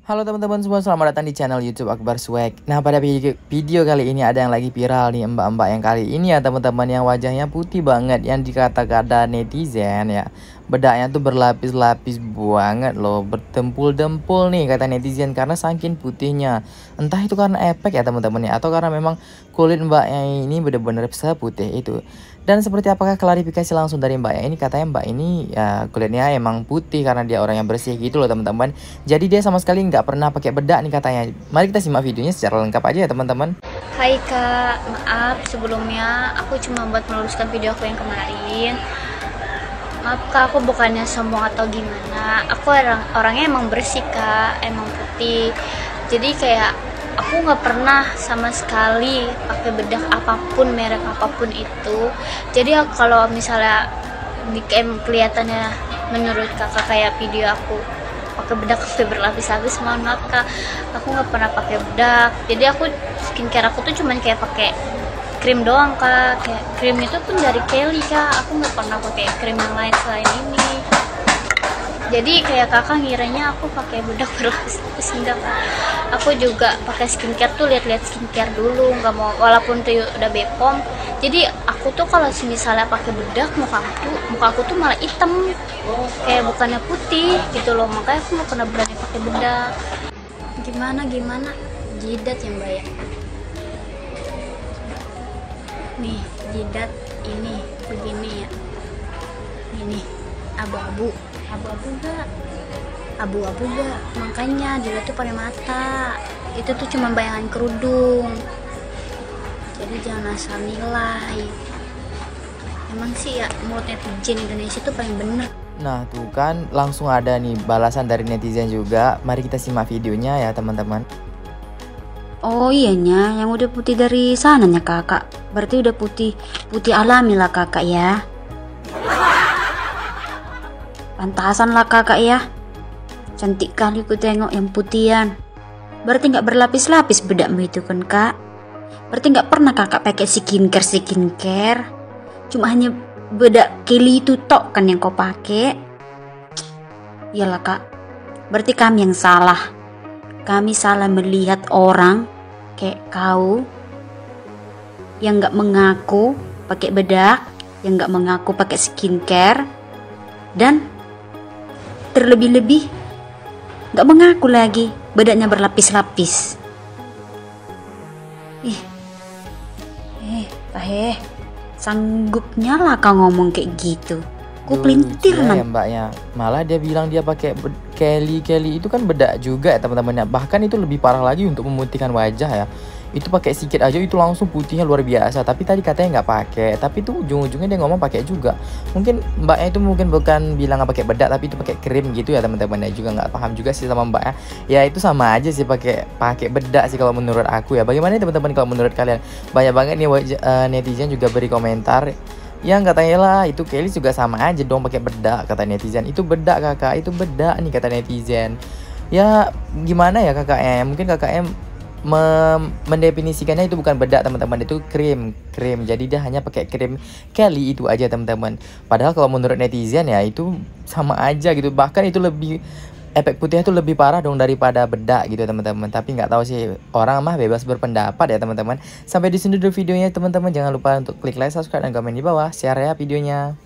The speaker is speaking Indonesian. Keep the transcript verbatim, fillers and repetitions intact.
Halo teman-teman semua, selamat datang di channel YouTube Akbar Swag. Nah, pada video, video kali ini ada yang lagi viral nih, mbak-mbak yang kali ini ya teman-teman, yang wajahnya putih banget, yang dikata-kata netizen ya. Bedaknya tuh berlapis-lapis banget loh, bertempul-dempul nih kata netizen karena saking putihnya. Entah itu karena efek ya teman-teman ya, atau karena memang kulit mbaknya ini bener-bener seputih itu. Dan seperti apakah klarifikasi langsung dari mbaknya ini, katanya mbak ini ya kulitnya emang putih karena dia orang yang bersih gitu loh teman-teman. Jadi dia sama sekali nggak pernah pakai bedak nih katanya. Mari kita simak videonya secara lengkap aja ya teman-teman. Hai kak, maaf sebelumnya aku cuma buat meluruskan video aku yang kemarin. Maaf kak, aku bukannya sombong atau gimana. Aku orang orangnya emang bersih kak, emang putih. Jadi kayak aku nggak pernah sama sekali pakai bedak apapun, merek apapun itu. Jadi kalau misalnya di cam kelihatannya menurut kakak kayak video aku pakai bedak sampai berlapis-lapis, mohon maaf kak, aku nggak pernah pakai bedak. Jadi aku skincare aku tuh cuman kayak pakai krim doang kak, kayak krim itu pun dari Kelly kak, aku nggak pernah pakai krim yang lain selain ini. Jadi kayak kakak ngiranya aku pakai bedak berlapis-lapis, enggak kak. Aku juga pakai skincare tuh lihat-lihat skincare dulu, nggak mau walaupun tuh udah Bepom. Jadi aku tuh kalau misalnya pakai bedak, muka aku muka aku tuh malah hitam, kayak bukannya putih gitu loh. Makanya aku nggak pernah berani pakai bedak. Gimana gimana jidat ya mbak ya. Nih jidat ini begini ya, ini abu-abu abu-abu gak abu-abu gak makanya dilihat tuh pada mata itu tuh cuma bayangan kerudung, jadi jangan asal nilai. Emang sih ya mulut netizen Indonesia tuh paling bener. Nah tuh kan langsung ada nih balasan dari netizen juga. Mari kita simak videonya ya teman-teman. Oh iyanya, yang udah putih dari sananya kakak. Berarti udah putih putih alami lah kakak ya. Pantasan lah kakak ya. Cantik kali ku tengok yang putihan. Berarti nggak berlapis-lapis bedakmu itu kan kak. Berarti nggak pernah kakak pakai skincare skincare. Cuma hanya bedak Kelly itu tok kan yang kau pakai. Iyalah kak. Berarti kami yang salah. Kami salah melihat orang kayak kau yang nggak mengaku pakai bedak, yang nggak mengaku pakai skincare, dan terlebih-lebih nggak mengaku lagi bedaknya berlapis-lapis. Ih, eh, eh, sanggupnya lah kau ngomong kayak gitu. Ku pelintir ya, nan. ya mbaknya. Malah dia bilang dia pakai Kelly Kelly itu kan bedak juga ya teman-teman. Bahkan itu lebih parah lagi untuk memutihkan wajah ya. Itu pakai sedikit aja itu langsung putihnya luar biasa. Tapi tadi katanya nggak pakai, tapi tuh ujung-ujungnya dia ngomong pakai juga. Mungkin mbaknya itu mungkin bukan bilang nggak pakai bedak, tapi itu pakai krim gitu ya teman-teman. Ya juga nggak paham juga sih sama mbaknya. Ya itu sama aja sih pakai pakai bedak sih kalau menurut aku ya. Bagaimana teman-teman kalau menurut kalian? Banyak banget nih wajah, uh, netizen juga beri komentar yang katanya lah itu Kelly juga sama aja dong pakai bedak, kata netizen. Itu bedak kakak, itu bedak nih kata netizen. Ya gimana ya kakaknya? Mungkin kakaknya mendefinisikannya itu bukan bedak teman-teman, itu krim krim jadi dia hanya pakai krim Kelly itu aja teman-teman. Padahal kalau menurut netizen ya itu sama aja gitu, bahkan itu lebih efek putihnya itu lebih parah dong daripada bedak gitu teman-teman. Tapi nggak tahu sih, orang mah bebas berpendapat ya teman-teman. Sampai di sini dulu videonya teman-teman, jangan lupa untuk klik like, subscribe, dan komen di bawah, share ya videonya.